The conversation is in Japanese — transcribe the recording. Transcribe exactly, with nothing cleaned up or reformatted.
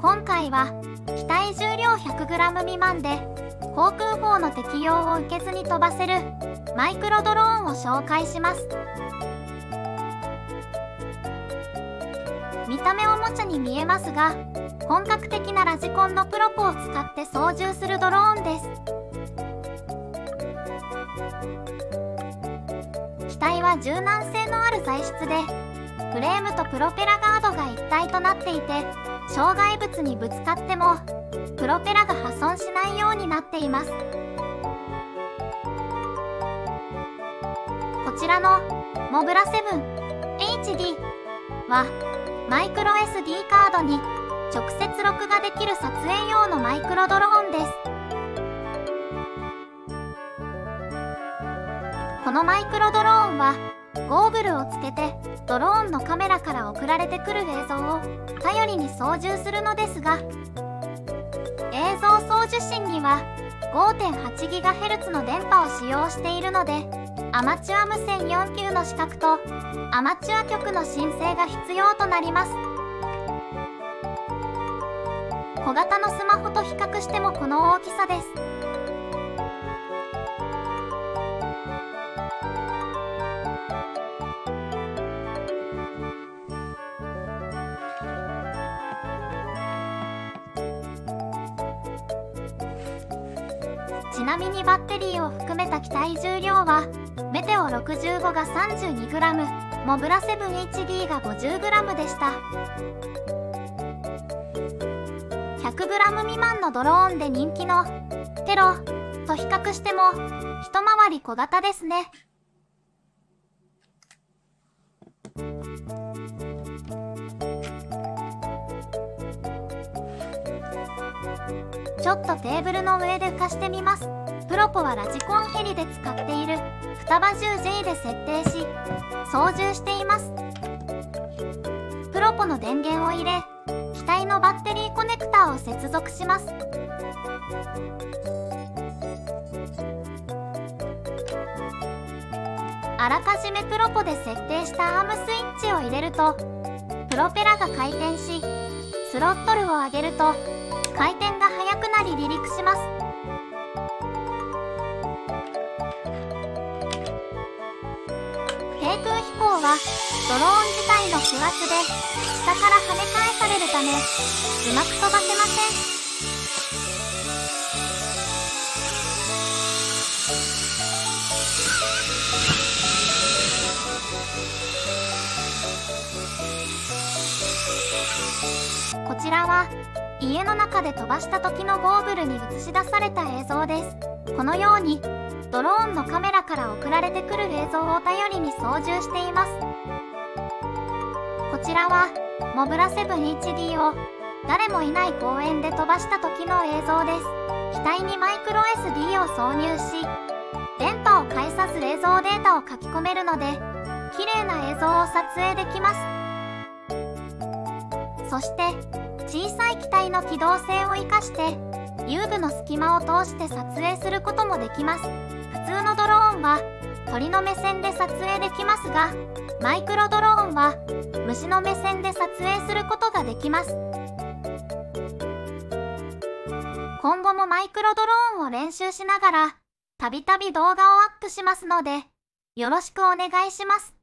今回は機体重量 ひゃくグラム 未満で航空法の適用を受けずに飛ばせるマイクロドローンを紹介します。見た目おもちゃに見えますが、本格的なラジコンのプロポを使って操縦するドローンです。機体は柔軟性のある材質で、フレームとプロペラガードが一体となっていて、障害物にぶつかってもプロペラが破損しないようになっています。こちらのモブラセブン エイチディー はマイクロ エスディー カードに直接録画できる撮影用のマイクロドローンです。このマイクロドローンはゴーグルをつけてドローンのカメラから送られてくる映像を頼りに操縦するのですが、映像送受信には ごてんはちギガヘルツ の電波を使用しているので、アマチュア無線よん級の資格とアマチュア局の申請が必要となります。小型のスマホと比較してもこの大きさです。ちなみにバッテリーを含めた機体重量はメテオろくじゅうごが さんじゅうにグラム、モブラセブン エイチディー が ごじゅうグラム でした。ひゃくグラム 未満のドローンで人気のテロと比較しても一回り小型ですね。ちょっとテーブルの上で浮かしてみます。プロポはラジコンヘリで使っている双葉 じゅうジェイ で設定し操縦しています。プロポの電源を入れ、機体のバッテリーコネクターを接続します。あらかじめプロポで設定したアームスイッチを入れるとプロペラが回転し、スロットルを上げると回転が速くなり離陸します。低空飛行はドローン自体の負圧で下から跳ね返されるためうまく飛ばせません。こちらは家の中で飛ばした時のゴーグルに映し出された映像です。このようにドローンのカメラから送られてくる映像を頼りに操縦しています。こちらはモブラセブン エイチディー を誰もいない公園で飛ばした時の映像です。機体にマイクロ エスディー を挿入し、電波を介さず映像データを書き込めるので綺麗な映像を撮影できます。そして小さい機体の機動性を生かして遊具の隙間を通して撮影することもできます。普通のドローンは鳥の目線で撮影できますが、マイクロドローンは虫の目線で撮影することができます。今後もマイクロドローンを練習しながらたびたび動画をアップしますのでよろしくお願いします。